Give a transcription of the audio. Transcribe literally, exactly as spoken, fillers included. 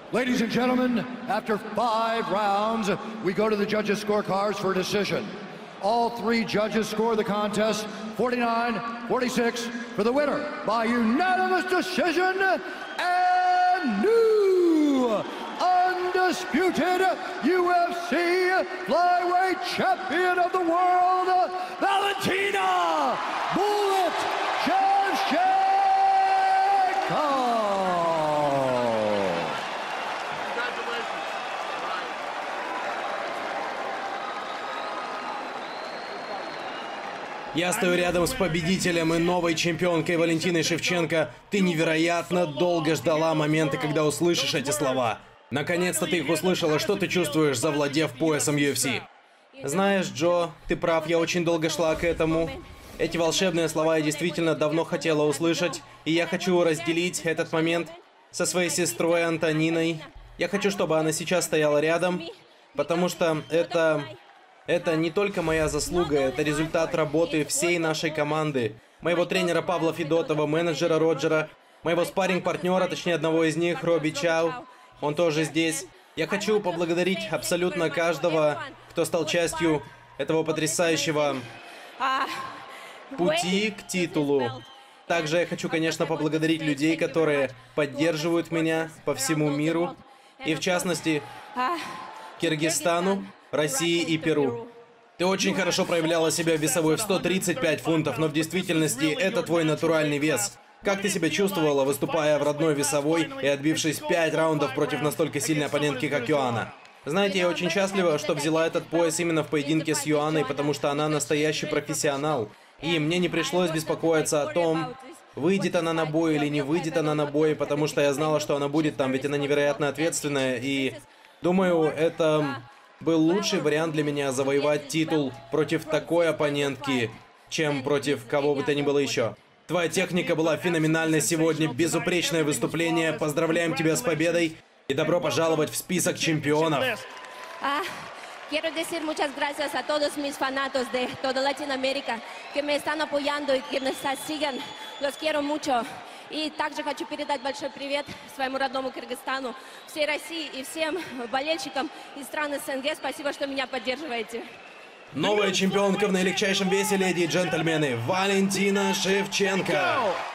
Ladies and gentlemen, after five rounds, we go to the judges' scorecards for a decision. All three judges score the contest forty-nine forty-six for the winner by unanimous decision and new undisputed U F C flyweight champion of the world, Valentina Bullet Shevchenko. Я стою рядом с победителем и новой чемпионкой Валентиной Шевченко. Ты невероятно долго ждала момента, когда услышишь эти слова. Наконец-то ты их услышала. Что ты чувствуешь, завладев поясом ю эф си? Знаешь, Джо, ты прав, я очень долго шла к этому. Эти волшебные слова я действительно давно хотела услышать. И я хочу разделить этот момент со своей сестрой Антониной. Я хочу, чтобы она сейчас стояла рядом, потому что это... Это не только моя заслуга, это результат работы всей нашей команды. Моего тренера Павла Федотова, менеджера Роджера, моего спарринг-партнера, точнее одного из них, Робби Чау. Он тоже здесь. Я хочу поблагодарить абсолютно каждого, кто стал частью этого потрясающего пути к титулу. Также я хочу, конечно, поблагодарить людей, которые поддерживают меня по всему миру. И в частности, Киргизстану, России и Перу. Ты очень хорошо проявляла себя весовой в сто тридцать пять фунтов, но в действительности это твой натуральный вес. Как ты себя чувствовала, выступая в родной весовой и отбившись пять раундов против настолько сильной оппонентки, как Йоанна? Знаете, я очень счастлива, что взяла этот пояс именно в поединке с Йоанной, потому что она настоящий профессионал. И мне не пришлось беспокоиться о том, выйдет она на бой или не выйдет она на бой, потому что я знала, что она будет там, ведь она невероятно ответственная, и думаю, это... был лучший вариант для меня завоевать титул против такой оппонентки, чем против кого бы то ни было еще. Твоя техника была феноменальна сегодня, безупречное выступление. Поздравляем тебя с победой и добро пожаловать в список чемпионов. Quiero decir muchas gracias a todos mis fanatos de toda Latinoamérica que me están apoyando y que me siguen. Los quiero mucho. И также хочу передать большой привет своему родному Кыргызстану, всей России и всем болельщикам из стран эс эн гэ. Спасибо, что меня поддерживаете. Новая чемпионка в наилегчайшем весе, леди и джентльмены, Валентина Шевченко.